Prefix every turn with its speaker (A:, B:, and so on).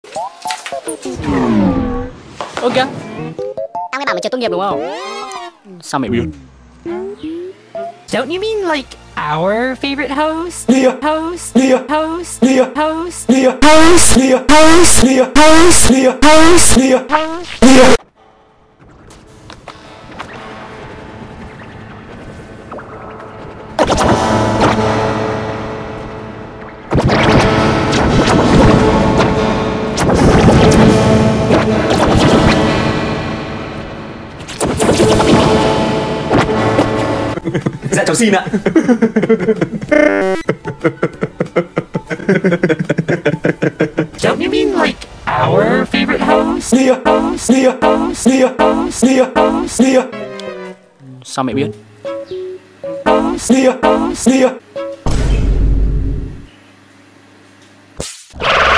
A: Ơ kìa, tao nghe bảo mày chưa tốt nghiệp đúng không? Sao mày biết?
B: Don't you mean like our favorite host?
C: Leah.
B: Host?
C: Leah.
B: Host?
C: Leah.
B: Host?
C: Leah. Host. Leah. Host. Leah. Host. Leah. Host. Leah. Leah.
D: Dạ cháu xin ạ.
B: Don't you mean like our favorite host?
C: Leah.
B: Host?
C: Leah.
B: Host?
C: Leah.
B: Host?
C: Leah.
B: Host?
C: Leah.
A: Sao mày biết?
B: Host?
C: Leah.
B: Host?
C: Leah.